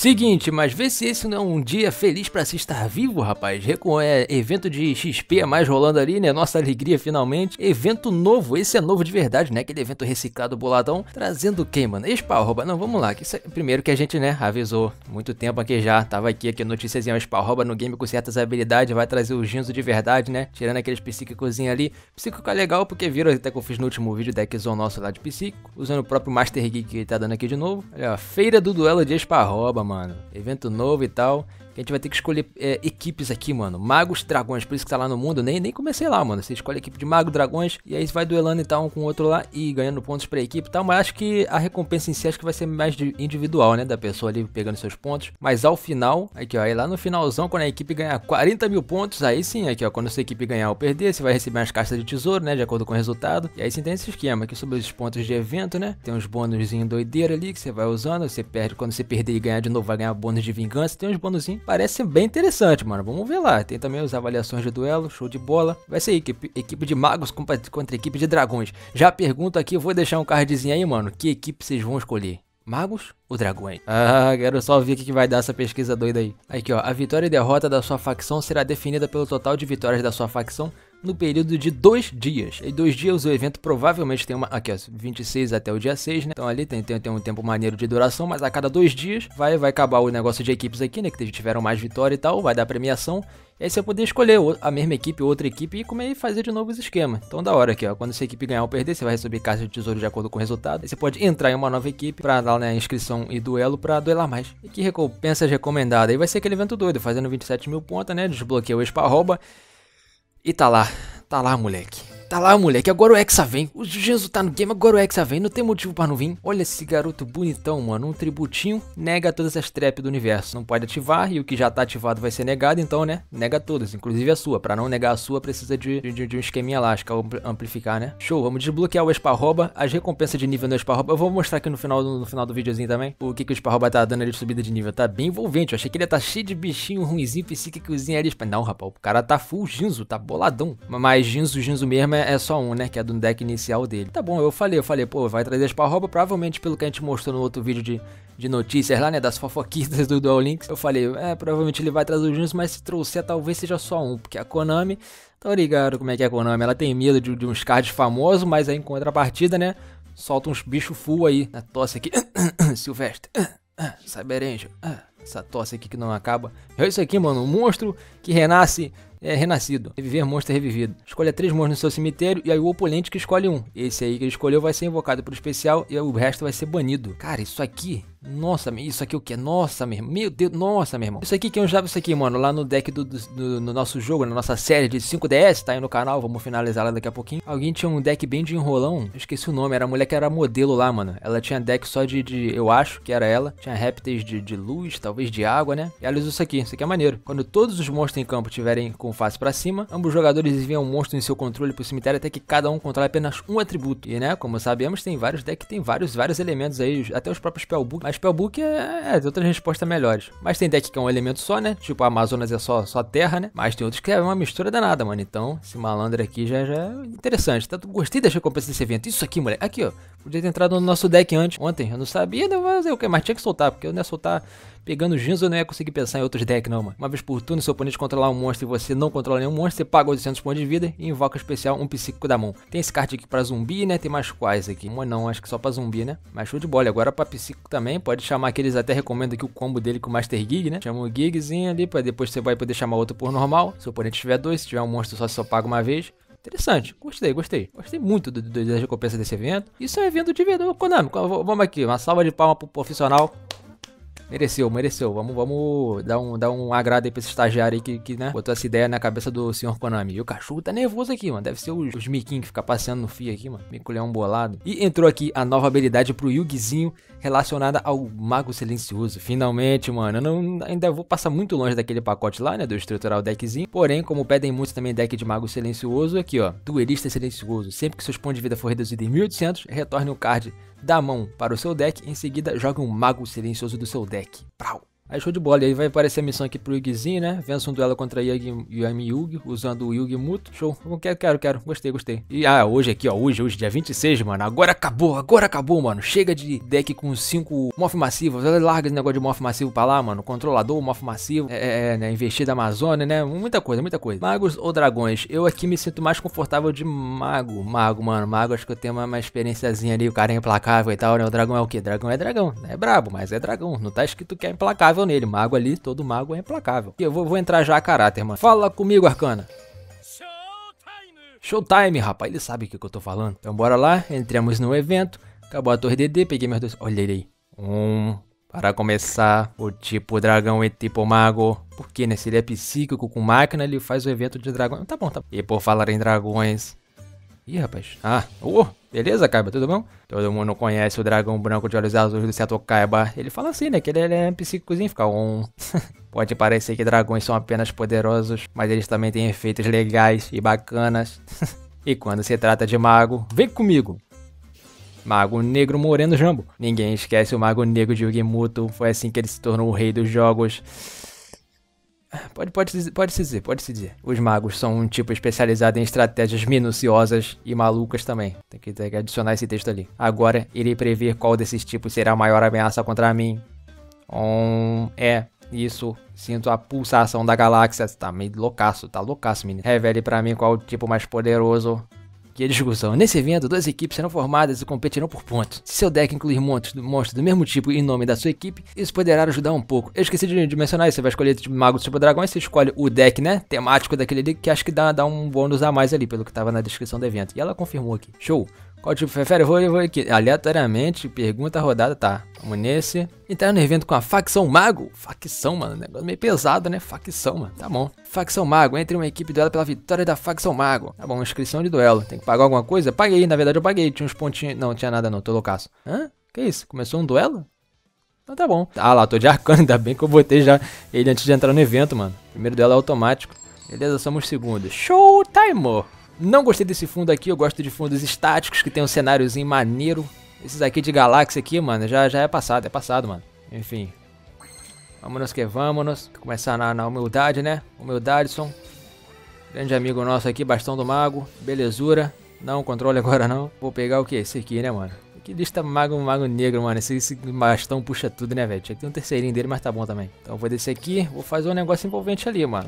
Seguinte, mas vê se esse não é um dia feliz pra se estar vivo, rapaz. Evento de XP a mais rolando ali, né? Nossa alegria finalmente. Evento novo, esse é novo de verdade, né? Aquele evento reciclado boladão. Trazendo quem, mano? Esparroba. Não, vamos lá. Primeiro que a gente, né, avisou muito tempo aqui já. Tava aqui a noticiazinha. Esparroba no game com certas habilidades. Vai trazer o Ginzo de verdade, né? Tirando aqueles psíquicozinhos ali. Psíquico é legal porque viram até que eu fiz no último vídeo deckzão nosso lá de psíquico. Usando o próprio Master Geek que ele tá dando aqui de novo. Olha, ó, feira do duelo de Esparroba, mano. Evento novo e tal. A gente vai ter que escolher equipes aqui, mano. Magos, dragões, por isso que tá lá no mundo. Nem comecei lá, mano. Você escolhe a equipe de mago, dragões. E aí você vai duelando e tal, um com o outro lá. E ganhando pontos pra equipe e tal. Mas acho que a recompensa em si acho que vai ser mais individual, né? Da pessoa ali pegando seus pontos. Mas ao final, aqui ó. Aí lá no finalzão, quando a equipe ganhar 40 mil pontos. Aí sim, aqui ó. Quando a sua equipe ganhar ou perder, você vai receber umas caixas de tesouro, né? De acordo com o resultado. E aí sim tem esse esquema aqui sobre os pontos de evento, né? Tem uns bônusinhos doideira ali que você vai usando. Você perde. Quando você perder e ganhar de novo, vai ganhar bônus de vingança. Tem uns bônusinhos. Parece bem interessante, mano. Vamos ver lá. Tem também as avaliações de duelo. Show de bola. Vai ser equipe de magos contra equipe de dragões. Já pergunto aqui, eu vou deixar um cardzinho aí, mano. Que equipe vocês vão escolher? Magos ou dragões? Ah, quero só ver o que vai dar essa pesquisa doida aí. Aqui, ó. A vitória e derrota da sua facção será definida pelo total de vitórias da sua facção no período de 2 dias. Em 2 dias o evento provavelmente tem uma... Aqui, ó. 26 até o dia 6, né? Então ali tem um tempo maneiro de duração, mas a cada 2 dias vai acabar o negócio de equipes aqui, né? Que tiveram mais vitória e tal. Vai dar premiação. E aí você vai poder escolher a mesma equipe, outra equipe e comer e fazer de novo os esquemas. Então da hora aqui, ó. Quando essa equipe ganhar ou perder, você vai receber caixa de tesouro de acordo com o resultado. Aí você pode entrar em uma nova equipe pra dar, né, inscrição e duelo pra duelar mais. E que recompensas recomendadas? Aí vai ser aquele evento doido, fazendo 27 mil pontos, né? Desbloqueia o Esparroba. E tá lá, moleque. Tá lá, moleque, agora o Hexa vem. O Ginzo tá no game, agora o Hexa vem. Não tem motivo pra não vir. Olha esse garoto bonitão, mano. Um tributinho nega todas as trap do universo. Não pode ativar e o que já tá ativado vai ser negado, então, né? Nega todas, inclusive a sua. Pra não negar a sua, precisa de um esqueminha lá, acho que é amplificar, né? Show, vamos desbloquear o Esparroba. As recompensas de nível no Esparroba. Eu vou mostrar aqui no final do videozinho também o que o Esparroba tá dando ali de subida de nível. Tá bem envolvente. Eu achei que ele ia tá cheio de bichinho ruimzinho, psíquicozinho ali. Não, rapaz, o cara tá full Ginzo, tá boladão. Mas Ginzo mesmo é só um, né? Que é do deck inicial dele. Tá bom, eu falei, pô, vai trazer Esparroba, provavelmente pelo que a gente mostrou no outro vídeo de notícias lá, né? Das fofoquitas do Duel Links. Eu falei, provavelmente ele vai trazer o Ginzo, mas se trouxer talvez seja só um, porque a Konami, tá ligado como é que é a Konami? Ela tem medo de uns cards famosos, mas aí em contrapartida, né? Solta uns bichos full aí, na tosse aqui. Silvestre, Cyber Angel, essa tosse aqui que não acaba. É isso aqui, mano, um monstro que renasce. É renascido. Reviver monstro é revivido. Escolha 3 monstros no seu cemitério e aí o oponente que escolhe um. Esse aí que ele escolheu vai ser invocado pro especial e o resto vai ser banido. Cara, isso aqui... Nossa, isso aqui o que? Nossa, meu irmão. Meu Deus, nossa, meu irmão. Isso aqui, quem usava isso aqui, mano? Lá no deck no nosso jogo, na nossa série de 5DS, tá aí no canal. Vamos finalizar lá daqui a pouquinho. Alguém tinha um deck bem de enrolão. Eu esqueci o nome. Era a mulher que era modelo lá, mano. Ela tinha deck só eu acho que era ela. Tinha répteis de luz, talvez de água, né? E ela usou isso aqui. Isso aqui é maneiro. Quando todos os monstros em campo tiverem com face pra cima, ambos jogadores enviam um monstro em seu controle pro cemitério até que cada um controle apenas um atributo. E, né, como sabemos, tem vários decks, tem vários elementos aí, até os próprios Spellbook. Mas Spellbook tem outras respostas melhores. Mas tem deck que é um elemento só, né? Tipo, a Amazonas é só terra, né? Mas tem outros que é uma mistura danada, mano. Então, esse malandro aqui já é interessante. Tá? Gostei das recompensas desse evento. Isso aqui, moleque. Aqui, ó. Podia ter entrado no nosso deck ontem. Eu não sabia, não fazer o que, mas tinha que soltar, porque eu não ia soltar. Pegando Ginzo, eu não ia conseguir pensar em outros decks, não, mano. Uma vez por turno, seu oponente controlar um monstro e você não controla nenhum monstro, você paga 800 pontos de vida e invoca especial um psíquico da mão. Tem esse card aqui pra zumbi, né? Tem mais quais aqui? Uma não, acho que só pra zumbi, né? Mas show de bola. Agora pra psíquico também. Pode chamar aqueles, até recomendo aqui o combo dele com o Master Gig, né? Chama o Gigzinho ali, pra depois você vai poder chamar outro por normal. Se o oponente tiver 2, se tiver um monstro só paga uma vez. Interessante, gostei. Gostei muito das recompensas desse evento. Isso é um evento de verdade. Konami, vamos aqui, uma salva de palmas pro profissional. Mereceu. Vamos dar um agrado aí pra esse estagiário aí que né, botou essa ideia na cabeça do senhor Konami. E o cachorro tá nervoso aqui, mano. Deve ser os miquinhos que ficam passeando no fio aqui, mano. Mico-leão bolado. E entrou aqui a nova habilidade pro Yugizinho relacionada ao Mago Silencioso. Finalmente, mano. Eu ainda vou passar muito longe daquele pacote lá, né, do estrutural deckzinho. Porém, como pedem muitos também deck de Mago Silencioso, aqui, ó. Duelista Silencioso. Sempre que seus pontos de vida for reduzido em 1800, retorne o card da mão para o seu deck, em seguida joga um Mago Silencioso do seu deck. Prau. Aí show de bola, e aí vai aparecer a missão aqui pro Yugizinho, né? Vença um duelo contra Yami Yugi, usando o Yugi Muto. Show, quero, gostei. E hoje aqui, ó, hoje, dia 26, mano, agora acabou, mano. Chega de deck com 5 morph massivos, larga esse negócio de morph massivo pra lá, mano. Controlador, morph massivo, né, investida Amazônia, né, muita coisa. Magos ou dragões? Eu aqui me sinto mais confortável de mago, mano. Mago, acho que eu tenho uma experiênciazinha ali, o cara é implacável e tal, né? O dragão é o quê? Dragão é dragão, é brabo, mas é dragão. Não tá escrito que é implacável nele, mago ali, todo mago é implacável. E eu vou entrar já a caráter, mano. Fala comigo, Arcana. Showtime, rapaz, ele sabe o que eu tô falando. Então bora lá, entramos no evento. Acabou a torre DD, peguei meus dois. Olha ele aí. Para começar, o tipo dragão e tipo mago. Porque, né? Se ele é psíquico com máquina, ele faz o evento de dragão. Tá bom. E por falar em dragões. Ih, rapaz. Beleza, Kaiba, tudo bom? Todo mundo conhece o dragão branco de olhos azuis do Seto Kaiba. Ele fala assim, né? Que ele é psíquicozinho, fica Pode parecer que dragões são apenas poderosos, mas eles também têm efeitos legais e bacanas. E quando se trata de mago, vem comigo. Mago Negro Moreno Jambo. Ninguém esquece o Mago Negro de Yugi Muto. Foi assim que ele se tornou o rei dos jogos. Pode se dizer. Os magos são um tipo especializado em estratégias minuciosas e malucas também. Tem que adicionar esse texto ali. Agora, irei prever qual desses tipos será a maior ameaça contra mim. Isso. Sinto a pulsação da galáxia. Tá meio loucaço, menino. Revele pra mim qual o tipo mais poderoso. Que discussão. Nesse evento, 2 equipes serão formadas e competirão por pontos. Se seu deck incluir monstros do mesmo tipo e nome da sua equipe, isso poderá ajudar um pouco. Eu esqueci de mencionar isso, você vai escolher tipo mago do tipo dragão e você escolhe o deck, né, temático daquele ali, que acho que dá um bônus a mais ali, pelo que tava na descrição do evento. E ela confirmou aqui. Show! Qual tipo prefere? Eu vou aqui. Aleatoriamente, pergunta rodada, tá. Vamos nesse. Entrar no evento com a facção mago. Facção, mano. Negócio meio pesado, né? Facção, mano. Tá bom. Facção mago. Entre uma equipe duelo pela vitória da facção mago. Tá bom, inscrição de duelo. Tem que pagar alguma coisa? Paguei, na verdade eu paguei. Tinha uns pontinhos. Não, tinha nada não. Tô loucaço. Hã? Que isso? Começou um duelo? Então tá bom. Ah lá, tô de Arcana. Ainda bem que eu botei já ele antes de entrar no evento, mano. Primeiro duelo é automático. Beleza, somos segundos. Showtime! Não gostei desse fundo aqui, eu gosto de fundos estáticos que tem um cenáriozinho maneiro. Esses aqui de galáxia aqui, mano, já é passado, mano. Enfim. Vamos que vamos. Começar na humildade, né? Humildadson. Grande amigo nosso aqui, bastão do mago. Belezura. Não, controle agora não. Vou pegar o que? Esse aqui, né, mano? Que lista mago negro, mano. Esse bastão puxa tudo, né, velho? Tinha que ter um terceirinho dele, mas tá bom também. Então eu vou descer aqui. Vou fazer um negócio envolvente ali, mano.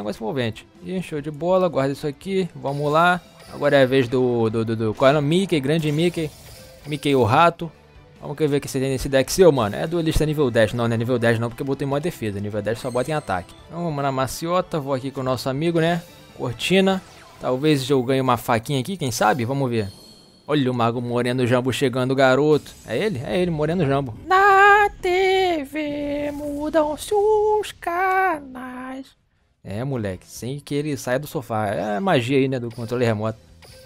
Ih, show de bola. Guarda isso aqui. Vamos lá. Agora é a vez do qual é o nome? Mickey, grande Mickey. Mickey o rato. Vamos ver o que você tem nesse deck seu, mano. É duelista nível 10. Não é nível 10 não, porque eu botei em modo defesa. Nível 10 só bota em ataque. Então vamos na maciota. Vou aqui com o nosso amigo, né? Cortina. Talvez eu ganhe uma faquinha aqui, quem sabe? Vamos ver. Olha o Mago Moreno Jambo chegando, garoto. É ele, Moreno Jambo. Na TV mudam-se os canais. É, moleque, sem que ele saia do sofá. É a magia aí, né, do controle remoto.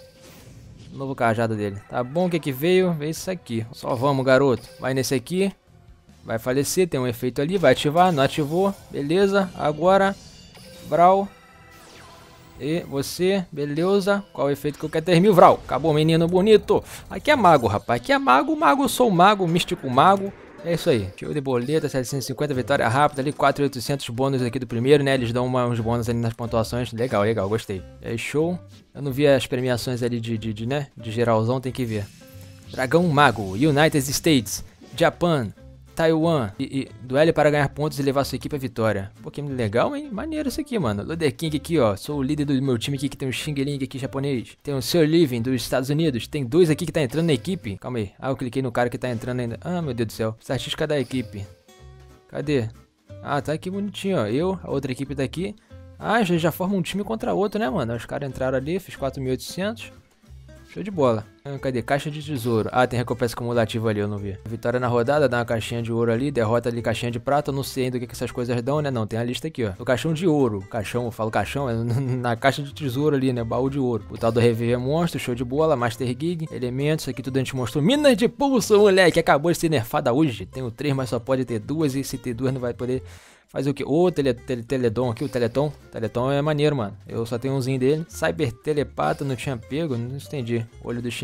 Novo cajado dele. Tá bom, o que veio? Veio isso aqui. Só vamos, garoto. Vai nesse aqui. Vai falecer, tem um efeito ali. Vai ativar, não ativou. Beleza, agora. Vral. E você, beleza. Qual o efeito que eu quero ter? 1000 Vral. Acabou, menino bonito. Aqui é mago, rapaz. Aqui é mago. Mago, sou mago. Místico mago. É isso aí. Show de boleta, 750, vitória rápida ali. 4.800 bônus aqui do primeiro, né? Eles dão uns bônus ali nas pontuações. Legal, gostei. É show. Eu não vi as premiações ali né? De geralzão, tem que ver. Dragão Mago, United States, Japan, Taiwan. E duelo para ganhar pontos e levar sua equipe à vitória. Pô, que legal, hein? Maneiro isso aqui, mano. Luder King aqui, ó. Sou o líder do meu time aqui, que tem um Xing Ling aqui japonês. Tem o Sir Living dos Estados Unidos. Tem 2 aqui que tá entrando na equipe. Calma aí. Ah, eu cliquei no cara que tá entrando ainda. Ah, meu Deus do céu. Estatística da equipe. Cadê? Ah, tá aqui bonitinho, ó. Eu, a outra equipe daqui. Ah, já forma um time contra outro, né, mano? Os caras entraram ali, fiz 4.800. Show de bola. Cadê? Caixa de tesouro. Ah, tem recompensa cumulativa ali, eu não vi. Vitória na rodada, dá uma caixinha de ouro ali. Derrota ali, caixinha de prata. Eu não sei ainda o que essas coisas dão, né? Não, tem a lista aqui, ó. O caixão de ouro. Caixão, eu falo caixão, é na caixa de tesouro ali, né? Baú de ouro. O tal do Reviver Monstro, show de bola. Master Gig, elementos. Aqui tudo a gente mostrou. Minas de pulso, moleque. Acabou de ser nerfada hoje. Tenho 3, mas só pode ter 2. E se ter 2 não vai poder... Fazer o que? Ô, Teledon aqui, o Teleton. Teleton é maneiro, mano. Eu só tenho umzinho dele. Cyber Telepata, não tinha pego, não entendi. Olho do Shen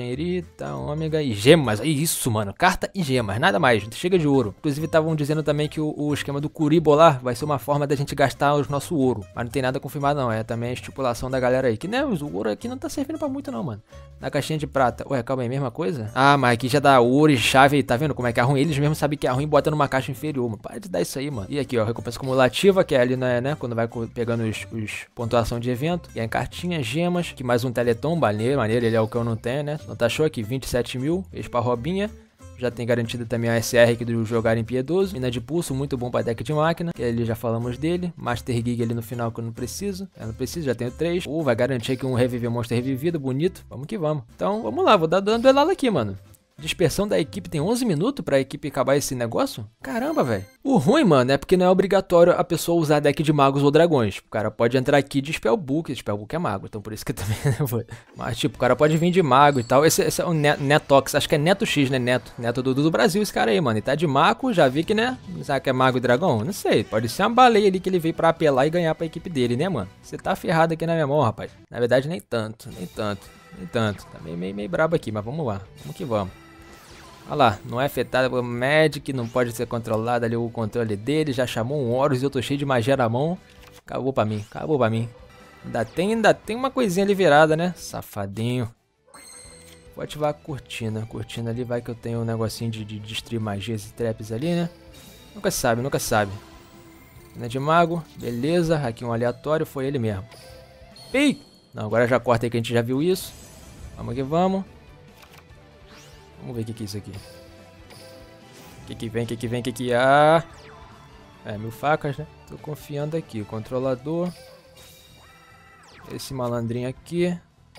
Shenrita, Ômega e gemas. Isso, mano. Carta e gemas, nada mais. Chega de ouro. Inclusive, estavam dizendo também que o esquema do Kuribolar vai ser uma forma da gente gastar o nosso ouro. Mas não tem nada confirmado, não. É também a estipulação da galera aí. Que, né, o ouro aqui não tá servindo pra muito, não, mano. Na caixinha de prata. Ué, calma aí, mesma coisa? Ah, mas aqui já dá ouro e chave aí. Tá vendo como é que é ruim? Eles mesmos sabem que é ruim, bota numa caixa inferior, mano. Para de dar isso aí, mano. E aqui, ó, recompensa cumulativa, que é ali, né, quando vai pegando os pontuação de evento. E aí, cartinha, gemas, que mais um Teleton, maneiro, ele é o que eu não tenho, né? Não tá show aqui, 27 mil, fez pra Robinha. Já tem garantido também a SR aqui do Jogar Impiedoso. Mina de pulso, muito bom pra deck de máquina, que ali já falamos dele. Master Gig ali no final que eu não preciso. Eu não preciso, já tenho 3. Vai garantir aqui um Reviver Monster revivido, bonito. Vamos que vamos. Então, vamos lá, vou dar dando duelada aqui, mano. Dispersão da equipe tem 11 minutos pra equipe acabar esse negócio? Caramba, velho. O ruim, mano, é porque não é obrigatório a pessoa usar deck de magos ou dragões. O cara pode entrar aqui de Spellbook. Spellbook é mago, então por isso que eu também não vou. Mas, tipo, o cara pode vir de mago e tal. Esse é o Netox, acho que é Neto X, né? Neto do Brasil, esse cara aí, mano. E tá de mago, já vi que, né? Será que é mago e dragão? Não sei. Pode ser uma baleia ali que ele veio pra apelar e ganhar pra equipe dele, né, mano? Você tá ferrado aqui na minha mão, rapaz. Na verdade, nem tanto. Tá meio brabo aqui, mas vamos lá. Vamos que vamos. Olha lá, não é afetado pelo Magic, não pode ser controlado ali o controle dele, já chamou um Horus e eu tô cheio de magia na mão. Acabou pra mim. Ainda tem uma coisinha ali virada, né? Safadinho. Vou ativar a cortina. A cortina ali vai que eu tenho um negocinho de destruir magias e traps ali, né? Nunca se sabe. Né, de mago, beleza. Aqui um aleatório, foi ele mesmo. Ei! Não, agora já corta aí que a gente já viu isso. Vamos que vamos. Vamos ver o que é isso aqui. O que vem. Ah! É, 1000 facas, né? Tô confiando aqui. O controlador. Esse malandrinho aqui.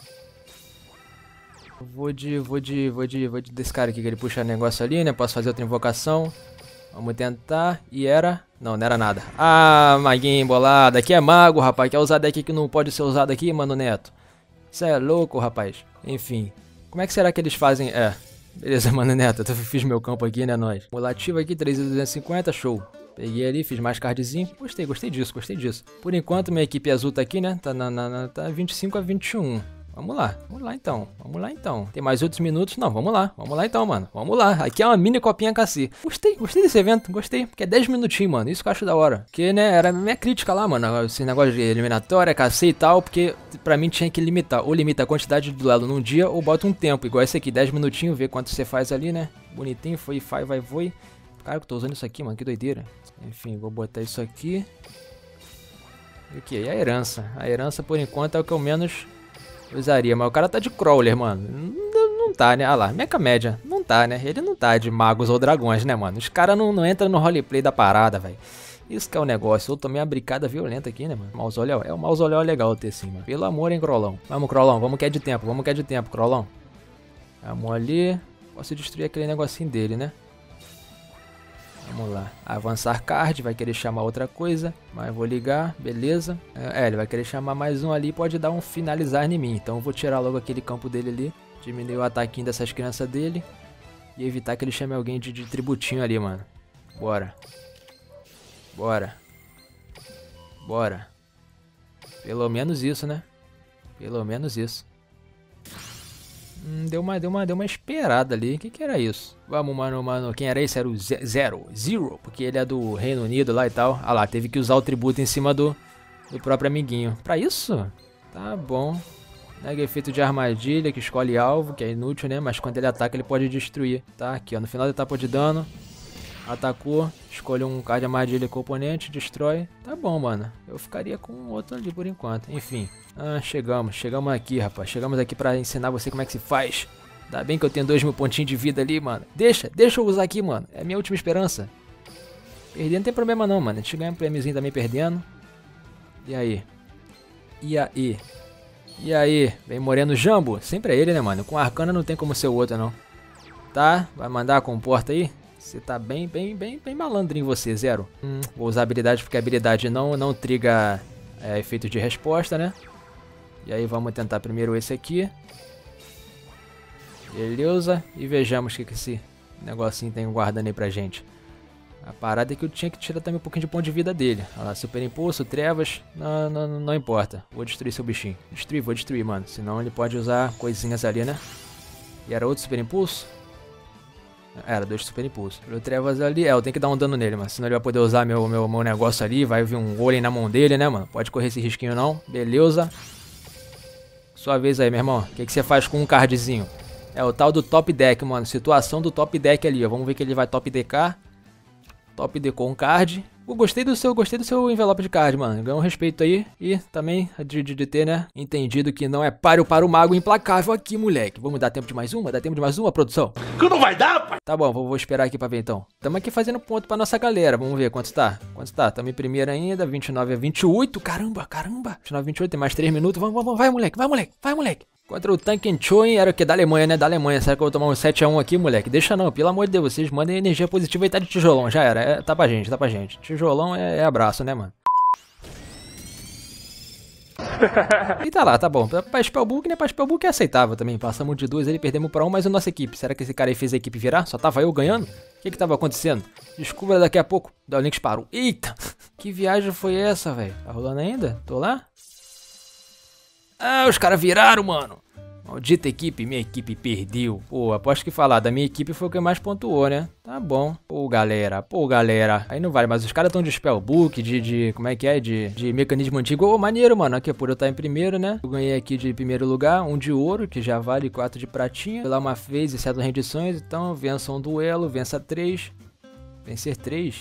Vou de desse cara aqui que ele puxa negócio ali, né? Posso fazer outra invocação. Vamos tentar. E era... Não era nada. Ah, maguinho bolado. Aqui é mago, rapaz. Quer usar deck que não pode ser usado aqui, mano Neto? Isso é louco, rapaz. Enfim. Como é que será que eles fazem... Beleza, mano Neto, eu fiz meu campo aqui, né, nós. Cumulativo aqui, 3.250, show. Peguei ali, fiz mais cardzinho. Gostei disso. Por enquanto, minha equipe azul tá aqui, né? Tá 25 a 21. Vamos lá então. Tem mais outros minutos? Não, vamos lá então, mano. Vamos lá, aqui é uma mini copinha KC. Gostei desse evento, porque é 10 minutinhos, mano, isso que eu acho da hora. Porque, né, era a minha crítica lá, mano, esse negócio de eliminatória, KC e tal, porque pra mim tinha que limitar, ou limita a quantidade de duelo num dia, ou bota um tempo, igual esse aqui, 10 minutinhos, ver quanto você faz ali, né, bonitinho, foi, vai. Cara, eu tô usando isso aqui, mano, que doideira. Enfim, vou botar isso aqui. E o que? E a herança? A herança, por enquanto, é o que eu menos... usaria, mas o cara tá de crawler, mano. Não tá, né? Ah lá, mecha média. Não tá, né? Ele não tá de magos ou dragões, né, mano? Os caras não entram no roleplay da parada, velho. Isso que é o negócio. Eu tomei uma bricada violenta aqui, né, mano? Mausoléu. É um mausoléu legal ter sim, mano. Pelo amor, hein, Crolão. Vamos, Crolão. Vamos que é de tempo, Crolão. Vamos ali. Posso destruir aquele negocinho dele, né? Vamos lá. Avançar card, vai querer chamar outra coisa, mas vou ligar, beleza. Ele vai querer chamar mais um ali, pode dar um finalizar em mim. Então eu vou tirar logo aquele campo dele ali, diminuir o ataquinho dessas crianças dele e evitar que ele chame alguém de tributinho ali, mano. Bora. Pelo menos isso, né? Deu uma esperada ali. O que era isso? Vamos, mano. Quem era esse? Era o Zero. Porque ele é do Reino Unido lá e tal. Ah lá, teve que usar o tributo em cima do próprio amiguinho. Pra isso? Tá bom. Nega efeito de armadilha, que escolhe alvo, que é inútil, né? Mas quando ele ataca, ele pode destruir. Tá, aqui, ó. No final da etapa de dano. Atacou. Escolhe um card de armadilha com o oponente. Destrói. Tá bom, mano. Eu ficaria com outro ali por enquanto. Enfim. Chegamos aqui, rapaz. Chegamos aqui pra ensinar você como é que se faz. Ainda bem que eu tenho 2.000 pontinhos de vida ali, mano. Deixa eu usar aqui, mano. É a minha última esperança. Perder não tem problema não, mano. A gente ganha um prêmiozinho também perdendo. E aí? Vem Moreno Jambo. Sempre é ele, né, mano? Com Arcana não tem como ser o outro, não. Tá? Vai mandar com porta aí? Você tá bem malandrinho você, Zero. Vou usar a habilidade porque a habilidade não triga efeito de resposta, né? E aí vamos tentar primeiro esse aqui. Beleza. E vejamos o que esse negocinho tem guardando aí pra gente. A parada é que eu tinha que tirar também um pouquinho de ponto de vida dele. Olha lá, super impulso, trevas. Não importa. Vou destruir seu bichinho. Vou destruir, mano. Senão ele pode usar coisinhas ali, né? E era outro super impulso? Era 2 super impulsos. O Trevas ali, eu tenho que dar um dano nele, mano. Senão ele vai poder usar meu negócio ali. Vai vir um golem na mão dele, né, mano? Pode correr esse risquinho não. Beleza. Sua vez aí, meu irmão. O que você faz com um cardzinho? É o tal do top deck, mano. Situação do top deck ali, ó. Vamos ver que ele vai top DK. Top D com card. Gostei do seu envelope de card, mano. Ganhou um respeito aí. E também de ter, né, entendido que não é páreo para o mago implacável aqui, moleque. Vamos dar tempo de mais uma? Dá tempo de mais uma, produção? Que não vai dar, pai! Tá bom, vou esperar aqui pra ver então. Tamo aqui fazendo ponto pra nossa galera. Vamos ver quanto tá. Quanto tá? Tamo em primeiro ainda. 29 a 28. Caramba. 29 a 28. Tem mais 3 minutos. Vamos. Vai, moleque. Vai, moleque. Contra o Tankenchoin, era o que? Da Alemanha, né? Da Alemanha. Será que eu vou tomar um 7x1 aqui, moleque? Deixa não, pelo amor de Deus. Vocês mandem energia positiva e tá de tijolão. Já era. Tá pra gente. Tijolão é abraço, né, mano? E tá lá, tá bom. Pra Spellbook, né? Pra Spellbook é aceitável também. Passamos de 2 ali, perdemos pra 1, mas a nossa equipe. Será que esse cara aí fez a equipe virar? Só tava eu ganhando? O que tava acontecendo? Descubra daqui a pouco. Dá o link parou. Eita! Que viagem foi essa, velho? Tá rolando ainda? Tô lá? Ah, os caras viraram, mano. Maldita equipe, minha equipe perdeu. Pô, aposto que falar da minha equipe foi o que mais pontuou, né? Tá bom. Pô, galera. Aí não vale, mas os caras estão de Spellbook, como é que é? De mecanismo antigo. Ô, maneiro, mano. Aqui, por eu estar em primeiro, né? Eu ganhei aqui de primeiro lugar, 1 de ouro, que já vale 4 de pratinha. Foi lá uma vez e 7 rendições. Então, vença um duelo, vença 3. Vencer 3.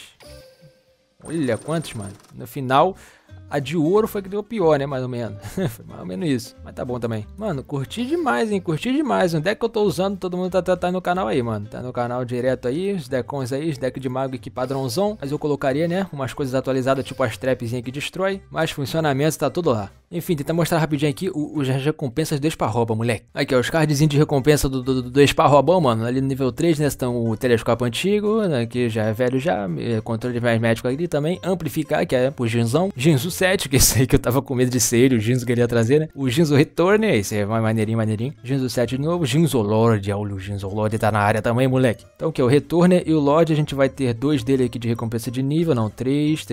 Olha quantos, mano. No final... A de ouro foi que deu pior, né? Mais ou menos. Foi mais ou menos isso. Mas tá bom também. Mano, curti demais, hein? Curti demais. O deck que eu tô usando, todo mundo tá no canal aí, mano. Tá no canal direto aí. Os deckons aí, os decks de mago aqui padrãozão. Mas eu colocaria, né? Umas coisas atualizadas, tipo as trapzinhas que destrói. Mas funcionamento tá tudo lá. Enfim, tentar mostrar rapidinho aqui as recompensas do Esparroba, moleque. Aqui, ó, os cardzinhos de recompensa do Esparrobão, mano. Ali no nível 3, né? Estão o telescópio antigo, né? Que já é velho já. Controle mais médico ali também. Amplificar, que é pro Jinzão. Jinzu 7, que esse aí que eu tava com medo de ser ele, o Jinzo queria trazer, né? O Jinzo Return, esse é maneirinho. Jinzo 7 de novo. Jinzo Lord, o Jinzo Lord tá na área também, moleque. Então, que é o Returner e o Lord, a gente vai ter 2 dele aqui de recompensa de nível, não, 3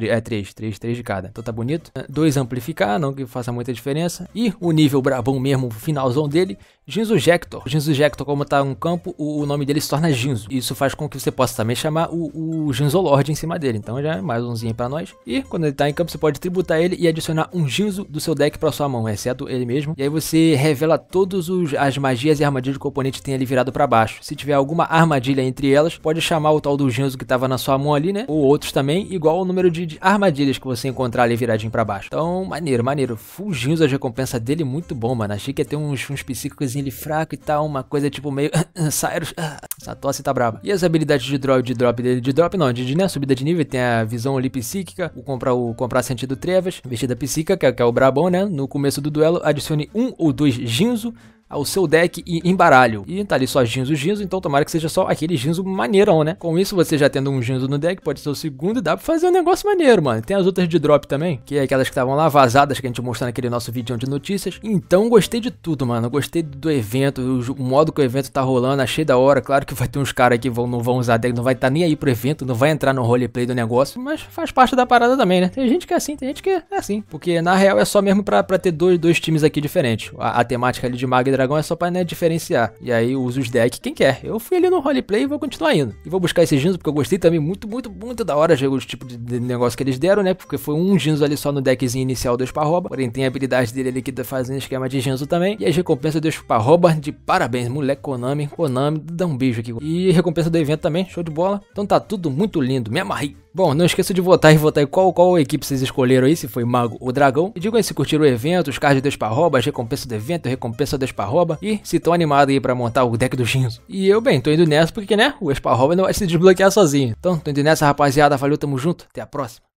de cada. Então tá bonito. 2 amplificar, não que faça muita diferença. E o nível brabão mesmo, o finalzão dele, Jinzo Jector. Jinzo Jector, como tá no campo, o nome dele se torna Jinzo. Isso faz com que você possa também chamar o Jinzo Lord em cima dele. Então já é mais umzinho pra nós. E quando ele tá em campo, você pode tributar ele e adicionar um Jinzo do seu deck pra sua mão, exceto ele mesmo. E aí você revela todas as magias e armadilhas que o oponente tem ali virado pra baixo. Se tiver alguma armadilha entre elas, pode chamar o tal do Jinzo que tava na sua mão ali, né? Ou outros também, igual o número de armadilhas que você encontrar ali viradinho pra baixo. Então, maneiro. Full Jinzo, a recompensa dele, muito bom, mano. Achei que ia ter uns psíquicos ali fraco e tal, uma coisa tipo meio Cyrus, essa tosse tá braba. E as habilidades de drop dele, né? Subida de nível, tem a visão ali psíquica, comprar sentido trevas, vestida psíquica, que é o brabão, né? No começo do duelo, adicione 1 ou 2 Jinzo ao seu deck e embaralho. E tá ali só Jinzo, então tomara que seja só aquele Jinzo maneirão, né? Com isso, você já tendo um Jinzo no deck, pode ser o segundo e dá pra fazer um negócio maneiro, mano. Tem as outras de drop também, que é aquelas que estavam lá vazadas, que a gente mostrou naquele nosso vídeo de notícias. Então, gostei de tudo, mano. Gostei do evento, o modo que o evento tá rolando, achei da hora. Claro que vai ter uns caras que não vão usar deck, não vai estar nem aí pro evento, não vai entrar no roleplay do negócio, mas faz parte da parada também, né? Tem gente que é assim, tem gente que é assim. Porque, na real, é só mesmo pra ter dois times aqui diferentes. A temática ali de Mago e Dragão é só pra, né, diferenciar. E aí usa os decks quem quer. Eu fui ali no roleplay e vou continuar indo. E vou buscar esse Jinzo porque eu gostei também muito da hora o tipo de negócio que eles deram, né? Porque foi um Jinzo ali só no deckzinho inicial do Esparroba. Porém tem a habilidade dele ali que tá fazendo esquema de Jinzo também. E as recompensas do Esparroba de parabéns, moleque. Konami, dá um beijo aqui. E recompensa do evento também, show de bola. Então tá tudo muito lindo, me amarrei. Bom, não esqueça de votar em qual equipe vocês escolheram aí, se foi Mago ou Dragão. E digam aí se curtiram o evento, os cards do Esparroba, as recompensas do evento, recompensa do Esparroba. E se estão animados aí pra montar o deck do Jinzo. E eu, bem, tô indo nessa porque, né, o Esparroba não vai se desbloquear sozinho. Então, tô indo nessa, rapaziada. Valeu, tamo junto. Até a próxima.